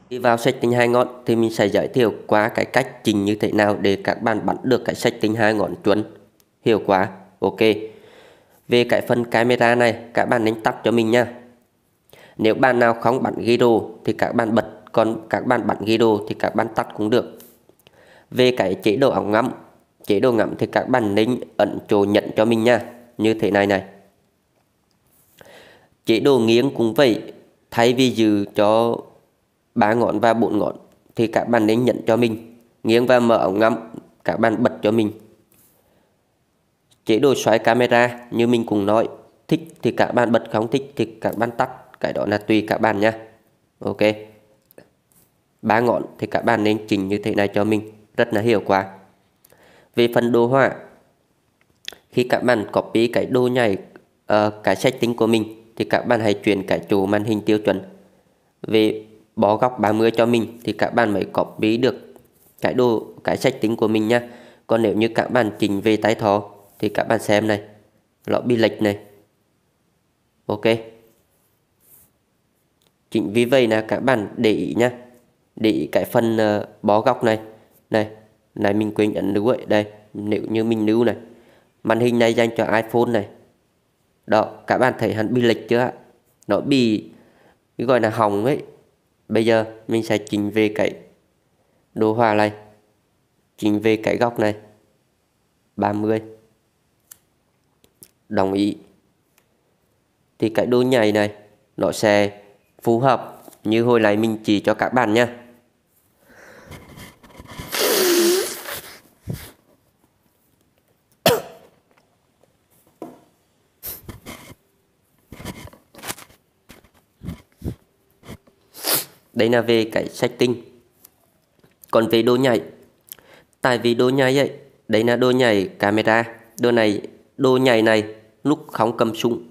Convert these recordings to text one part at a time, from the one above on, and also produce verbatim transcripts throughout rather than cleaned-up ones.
Đi vào setting hai ngón thì mình sẽ giới thiệu qua cái cách chỉnh như thế nào để các bạn bắn được cái setting hai ngón chuẩn hiệu quả. Ok. Về cái phần camera này các bạn nên tắt cho mình nha. Nếu bạn nào không bắn gyro thì các bạn bật, còn các bạn bắn gyro thì các bạn tắt cũng được. Về cái chế độ ống ngắm, chế độ ngắm thì các bạn nên ấn chỗ nhận cho mình nha, như thế này này. Chế độ nghiêng cũng vậy, thay vì giữ cho ba ngón và bốn ngón thì các bạn nên nhận cho mình. Nghiêng và mở ống ngắm các bạn bật cho mình. Chế độ xoay camera như mình cũng nói, thích thì các bạn bật, không thích thì các bạn tắt, cái đó là tùy các bạn nha. Ok. Ba ngón thì các bạn nên chỉnh như thế này cho mình, rất là hiệu quả. Về phần đồ họa, khi các bạn copy cái đồ nhảy uh, cái setting của mình thì các bạn hãy chuyển cái chỗ màn hình tiêu chuẩn về bỏ góc ba mươi cho mình thì các bạn mới copy được cái đồ cái setting của mình nha. Còn nếu như các bạn chỉnh về tay thò thì các bạn xem này, nó bị lệch này. Ok. Chính vì vậy là các bạn để ý nha, để ý cái phần uh, bó góc này này này mình quên ấn nút ấy. Đây, nếu như mình nút này, màn hình này dành cho iPhone này đó, các bạn thấy hắn bị lệch chưa? Nó bị cái gọi là hỏng ấy. Bây giờ mình sẽ chỉnh về cái đồ họa này, chỉnh về cái góc này ba mươi, đồng ý, thì cái đồ nhảy này nó sẽ phù hợp như hồi nãy mình chỉ cho các bạn nha. Đây là về cái setting. Còn về đồ nhảy, tại vì đồ nhảy ấy, đây là đồ nhảy camera, đồ này đồ nhảy này lúc không cầm súng.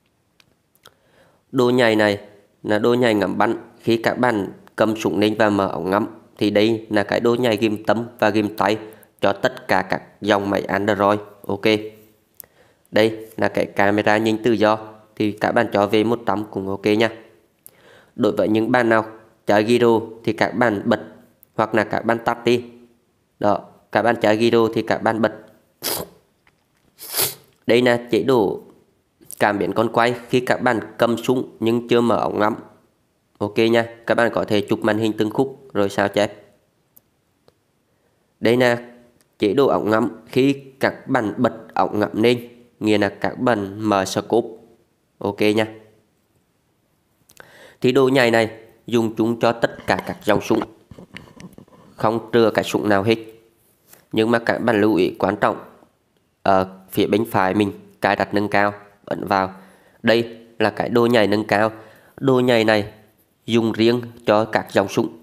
Đồ nhảy này là đồ nhảy ngắm bắn, khi các bạn cầm súng lên và mở ống ngắm thì đây là cái đồ nhảy ghim tâm và ghim tay cho tất cả các dòng máy Android. Ok. Đây là cái camera nhìn tự do thì các bạn cho về một trăm cũng ok nha. Đối với những bạn nào chơi gyro thì các bạn bật hoặc là các bạn tắt đi. Đó, các bạn chơi gyro thì các bạn bật. Đây là chế độ cảm biến con quay khi các bạn cầm súng nhưng chưa mở ống ngắm. Ok nha, các bạn có thể chụp màn hình từng khúc rồi sao chép. Đây là chế độ ống ngắm khi các bạn bật ống ngắm lên, nghĩa là các bạn mở scope. Ok nha. Thì đồ nhảy này dùng chúng cho tất cả các dòng súng, không trừ cái súng nào hết. Nhưng mà các bạn lưu ý quan trọng, ở phía bên phải mình cài đặt nâng cao, ấn vào. Đây là cái đồ nhảy nâng cao. Đồ nhảy này dùng riêng cho các dòng súng.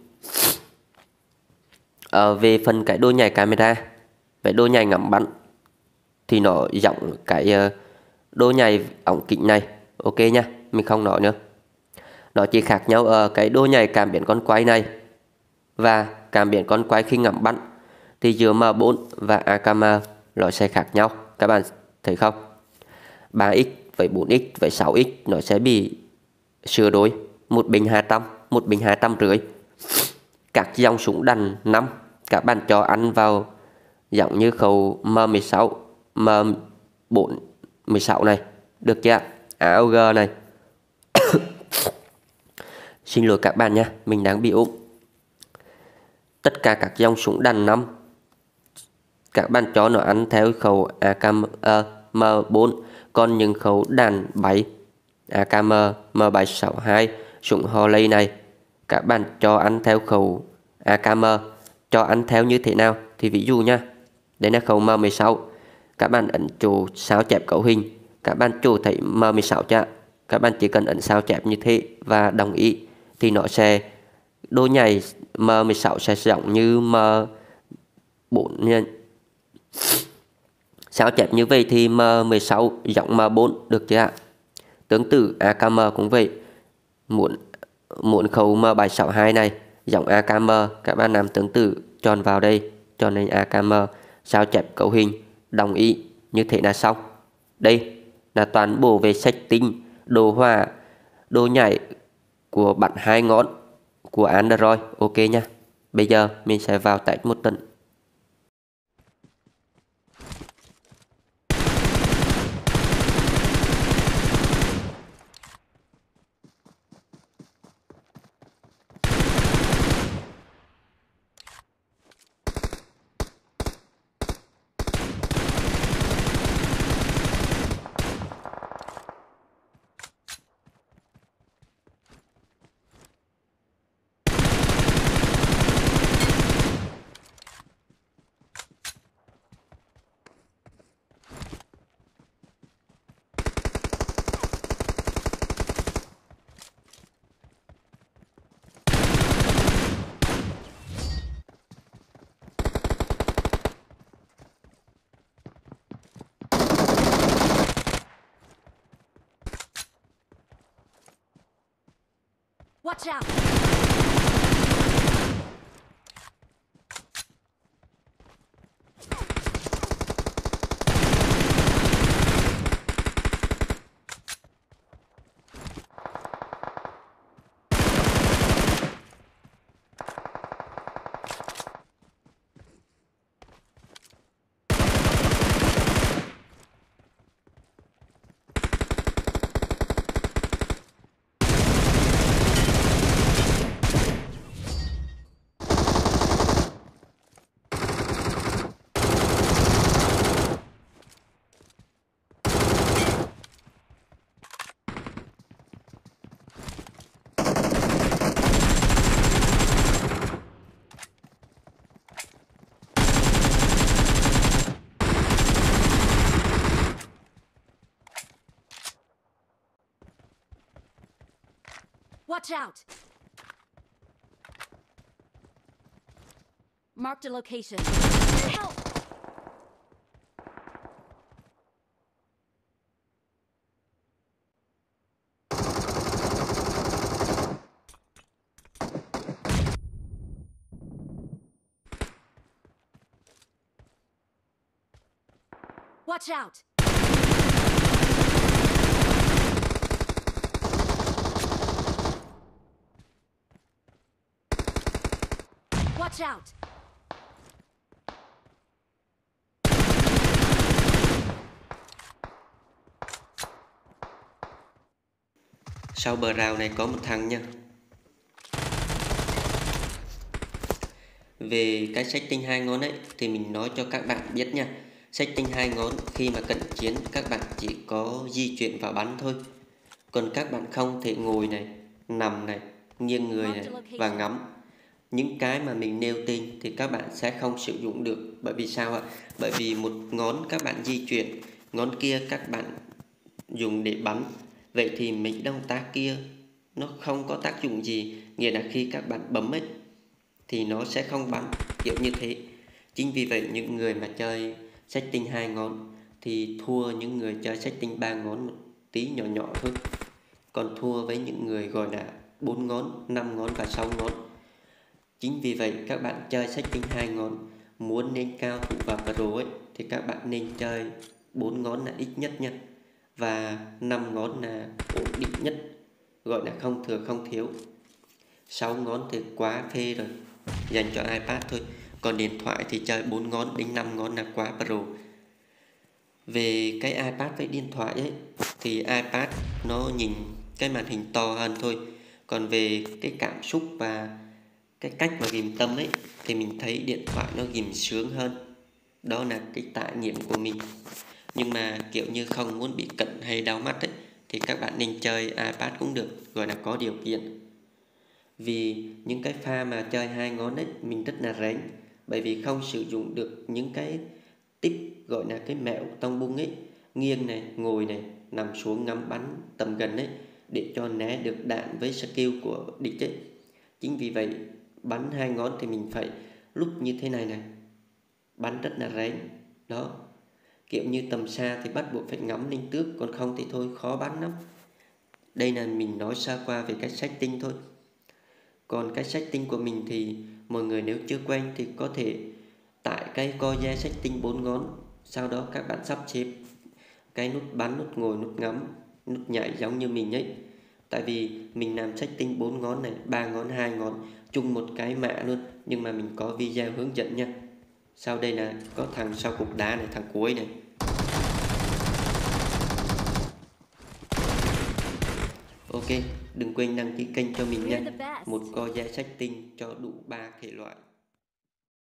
Ở về phần cái đồ nhảy camera, về đồ nhảy ngắm bắn thì nó giống cái đồ nhảy ống kính này. Ok nha, mình không nói nữa. Nó chỉ khác nhau ở cái đồ nhảy cảm biến con quay này và cảm biến con quay khi ngắm bắn thì giữa M bốn và a ca em nó sẽ khác nhau. Các bạn thấy không? ba x với bốn x với sáu x nó sẽ bị sửa đổi, một bình hai trăm, một bình hai trăm rưỡi. Các dòng súng đàn năm các bạn cho ăn vào giống như khẩu M mười sáu, M bốn mười sáu này, được chưa? a o giê này. Xin lỗi các bạn nha, mình đang bị ốm. Tất cả các dòng súng đàn năm các bạn cho nó ăn theo khẩu a ca em M bốn, còn những khẩu đàn bảy a ca em M bảy sáu hai súng Holley này các bạn cho ăn theo khẩu a ca em. Cho ăn theo như thế nào thì ví dụ nha, đây là khẩu M mười sáu, các bạn ấn chỗ sao chép cấu hình, các bạn chỗ thấy M mười sáu chưa, các bạn chỉ cần ấn sao chép như thế và đồng ý thì nó sẽ đồ nhảy M mười sáu sẽ giống như M bốn nha. Sao chép như vậy thì M mười sáu giống M bốn, được chưa ạ? Tương tự a ca em cũng vậy. Muốn muốn khẩu M bảy sáu hai này giống a ca em, các bạn làm tương tự, chọn vào đây, chọn lên a ca em, sao chép cấu hình, đồng ý, như thế là xong. Đây là toàn bộ về setting đồ họa, đồ nhảy của bắn hai ngón của Android. Ok nha. Bây giờ mình sẽ vào test một trận. Watch out! Watch out! Marked a location. Help! Watch out! Watch out! Sau bờ rào này có một thằng nha. Về cái setting hai ngón ấy thì mình nói cho các bạn biết nha. Setting hai ngón khi mà cận chiến các bạn chỉ có di chuyển và bắn thôi. Còn các bạn không thể ngồi này, nằm này, nghiêng người này và ngắm. Những cái mà mình nêu tên thì các bạn sẽ không sử dụng được. Bởi vì sao ạ? Bởi vì một ngón các bạn di chuyển, ngón kia các bạn dùng để bắn. Vậy thì mấy động tác kia nó không có tác dụng gì. Nghĩa là khi các bạn bấm ấy thì nó sẽ không bắn, kiểu như thế. Chính vì vậy những người mà chơi setting hai ngón thì thua những người chơi setting ba ngón một tí nhỏ nhỏ thôi. Còn thua với những người gọi là bốn ngón, năm ngón và sáu ngón. Chính vì vậy các bạn chơi setting hai ngón muốn nên cao thủ và pro ấy thì các bạn nên chơi bốn ngón là ít nhất nha. Và năm ngón là ổn định nhất, gọi là không thừa không thiếu. sáu ngón thì quá phê rồi, dành cho iPad thôi. Còn điện thoại thì chơi bốn ngón đến năm ngón là quá pro. Về cái iPad với điện thoại ấy thì iPad nó nhìn cái màn hình to hơn thôi. Còn về cái cảm xúc và cái cách mà ghim tâm ấy thì mình thấy điện thoại nó ghim sướng hơn. Đó là cái trải nghiệm của mình. Nhưng mà kiểu như không muốn bị cận hay đau mắt ấy thì các bạn nên chơi iPad cũng được, gọi là có điều kiện. Vì những cái pha mà chơi hai ngón ấy mình rất là rén, bởi vì không sử dụng được những cái tip gọi là cái mẹo tông bung ấy, nghiêng này, ngồi này, nằm xuống ngắm bắn tầm gần ấy để cho né được đạn với skill của địch ấy. Chính vì vậy bắn hai ngón thì mình phải lúc như thế này này, bắn rất là rén. Đó, kiểu như tầm xa thì bắt buộc phải ngắm lên trước, còn không thì thôi khó bắn lắm. Đây là mình nói sơ qua về cái setting thôi. Còn cái setting của mình thì mọi người nếu chưa quen thì có thể tải cái Coze setting bốn ngón. Sau đó các bạn sắp xếp cái nút bắn, nút ngồi, nút ngắm, nút nhảy giống như mình ấy. Tại vì mình làm setting bốn ngón này, ba ngón, hai ngón chung một cái mã luôn, nhưng mà mình có video hướng dẫn nha. Sau đây là có thằng sau cục đá này, thằng cuối này. Ok, đừng quên đăng ký kênh cho mình nha. Một co gia setting cho đủ ba thể loại.